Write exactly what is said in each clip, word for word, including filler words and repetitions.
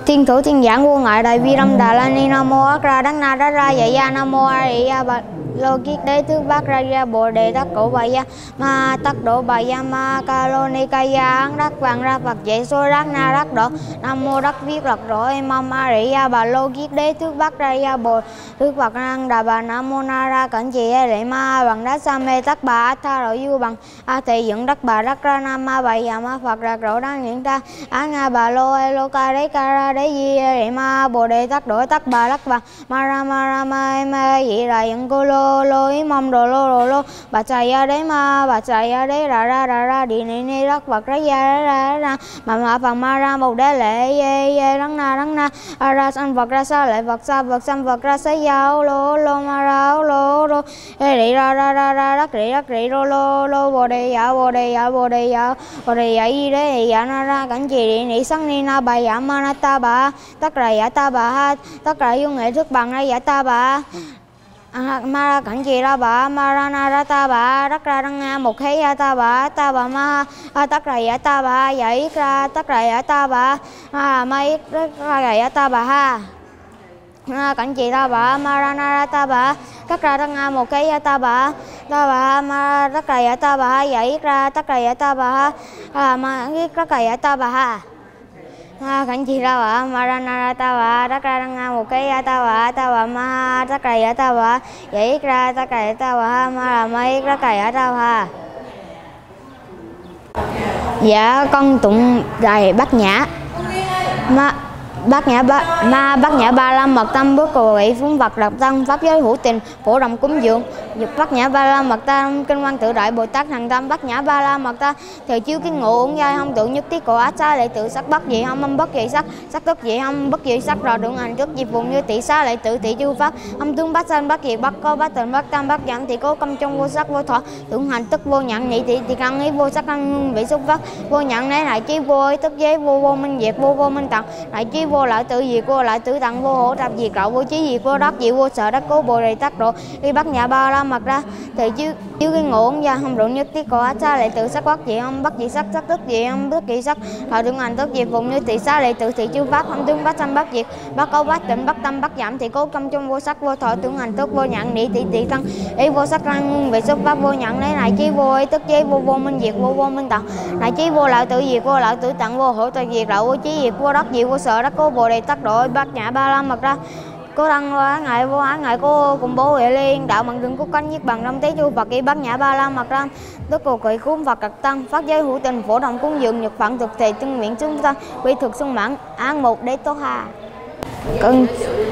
Thiên thủ thiên giảng vô ngại đại vi lâm đà la ni nam mô ác ra đắng na đá ra dạy ya nam mô a di đà phật lô kiết đế tước bát ra gia bồ đề tát cổ bà ya ma tắc độ bà ya ma ca lô ni ca ya án đắc vàng ra phật dạy số đắc na đắc độ nam mô đắc viết lật độ mâm a di đà bà lô kiết đế tước bát ra gia bồ tước phật năng đà bà nam mô na ra cảnh trì a lệ ma bằng đá sa mê tắc bà a tha rồi du bằng a thị dựng đắc bà đắc ra nam ma bà ya ma phật ra độ đăng hiện ta á nga bà lô e lô ca đế ca ra đế di a lệ ma bồ đề tắc độ tắc bà đắc vàng ma ra ma ra ma ma dị là dựng cô lô lô ý mong đồ lô đồ lô bà chạy ra đấy ma bà chạy ra đấy ra ra ra ra đi này này đất vật ra ra ra ra mà mà phần ma ra một đế lệ ye ye đắng na đắng na a ra sanh vật ra sa lệ vật sa vật sanh vật ra sấy dao lô lô ma ra lô lô đi ra ra ra ra đất rỉ đất rỉ lô lô lô bồ đề dạ bồ đề dạ bồ đề dạ bồ đề dạ gì đấy dạ na ra cảnh trì đi nị sắc ni na bà dạ ma na ta bà tất là dạ ta bà ha tất là dung nghệ thức bằng ra dạ ta bà à, ma ra cảnh trì ra bà ma ra na ra ta bà đất ra đăng nga một khế ya ta bà ta bà ma à, tất là dạ ta bà dạ ít ra tất là dạ ta bà à, ma ít ra dạ ta bà ha à, cảnh trì ta bà ma ra na ra ta bà tất ra đăng nga một khế ya ta bà ta bà ma tất là dạ ta bà dạ ít ra tất là dạ ta bà à, ma ít tất là dạ ta bà ha à, cảnh trì ra bà ma ra na ra ta bà tất ra đăng nga một cái ya ta bà ta bà ma tất là dạ ta bà dạ ít ra tất là dạ ta bà ma là ma ít tất là dạ ta bà. Dạ con tụng bài Bát Nhã ma Bát Nhã ba ma Bát Nhã ba la mật tâm bước cầu vị phúng vật lập tăng pháp giới hữu tình phổ đồng cúng dường dục Bát Nhã ba la mật tâm kinh văn tự đại Bồ Tát hằng tâm Bát Nhã ba la mật tâm thời chiếu kinh ngộ uống giai không tự nhất tiết cổ ác xá lệ tự sắc bất dị không âm bất dị sắc sắc tức dị không bất dị sắc rồi đường hành trước dịp vùng như tỷ xá lệ tự tỷ chư pháp âm tướng bát sanh bất diệt bất có bát tịnh bất tam bất giảm thì cố công trong vô sắc vô thọ tưởng hành tức vô nhận nhị thị thì căn ý vô sắc căn vị xúc pháp vô nhận đấy lại chi vô ý tức giới vô vô minh diệt vô vô minh tận lại chi vô lại tự diệt vô lại tự tận vô hổ tập diệt lậu vô chí diệt vô đắc diệt vô sợ đắc cố bồ đề tắc độ đi Bát Nhã ba la mật ra thì chứ chứ cái ngộ gia không rụng nhất tiết cổ ác xá lệ tự sắc bất dị không bất dị sắc sắc tức dị không bất dị sắc họ đường hành tức diệt vùng như tỷ xá lệ tự thị chư pháp không tướng bát sanh bất diệt bất câu bát tịnh bất tâm bất giảm thì cố công trong vô sắc vô thọ tưởng hành tức vô nhận nhị tỷ tỷ tăng ý vô sắc năng vị xúc pháp vô nhận lấy lại chí vô ý tức giới vô vô minh diệt vô vô minh tận lại chí vô lại tự diệt vô lại tự tận vô hổ tự diệt lậu vô chí diệt vô đắc diệt vô sợ đắc cố bồ đề tắc độ Bát Nhã ba la mật ra cô đăng á ngài vô á ngài cô cùng bố huệ liên đạo bằng đường cúc cánh nhất bằng năm tế chu Phật kỹ Bát Nhã ba la mật ra tức cầu kỵ cúng Phật trật tăng phát giới hữu tình phổ đồng cúng dường nhật phận thực thể tương nguyện chúng tăng quy thực sung mãn án một đế tố ha con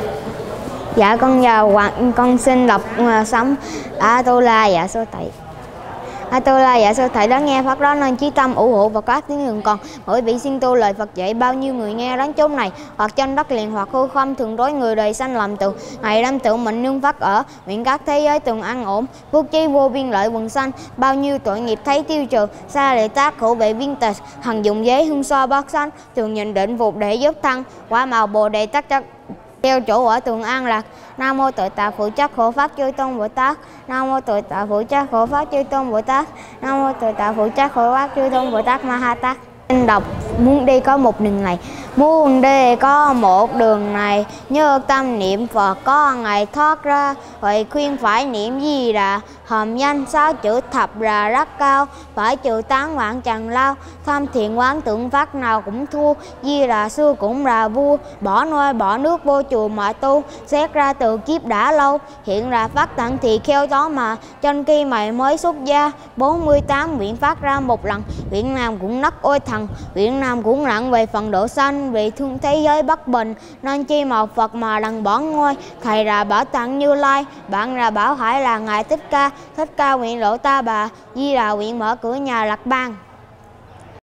dạ con vào hoàng con xin đọc uh, sấm a tô la dạ số tẩy a tô la dạ sao thầy đó nghe pháp đó nên chí tâm ủng hộ và các tiếng đường còn mỗi vị xin tu lời Phật dạy bao nhiêu người nghe đến chốn này hoặc trên đất liền hoặc hư không thường đối người đời sanh làm tự ngày đâm tự mình nương phát ở nguyện các thế giới từng an ổn phước chí vô biên lợi quần sanh bao nhiêu tội nghiệp thấy tiêu trừ xa lệ tác khổ vệ viên tịch hằng dụng giới hương so bát sanh thường nhận định phục để giúp thăng quả màu bồ đề tắc chất theo chỗ ở tường an lạc. Nam mô Tự Tại Phụ Trách Khổ Pháp Chư Tôn Bồ Tát. Nam mô Tự Tại Phụ Trách Khổ Pháp Chư Tôn Bồ Tát. Nam mô Tự Tại Phụ Trách Khổ Pháp Chư Tôn Bồ Tát Ma Ha Tát. Đọc muốn đi có một đường này, muốn đi có một đường này, nhớ tâm niệm Phật có ngày thoát ra. Vậy khuyên phải niệm Di Đà, hòm danh sáu chữ thập là rất cao, phải trừ tán vạn trần lao. Tham thiện quán tượng pháp nào cũng thua, Di Đà xưa cũng là vua, bỏ nôi bỏ nước vô chùa mà tu. Xét ra từ kiếp đã lâu, hiện là phát tận thì kheo đó mà. Trên khi mày mới xuất gia, bốn mươi tám nguyện phát ra một lần, nguyện nào cũng nấc ôi thần, nguyện nào cũng nặng về phần độ sanh, vì thương thế giới bất bình, nên chi màu Phật mà đằng bỏ ngôi. Thầy là Bảo Tạng Như Lai, bạn là Bảo Hải là Ngài Thích Ca. Thích Ca nguyện lộ ta bà, Di Đà nguyện mở cửa nhà Lạc Bang.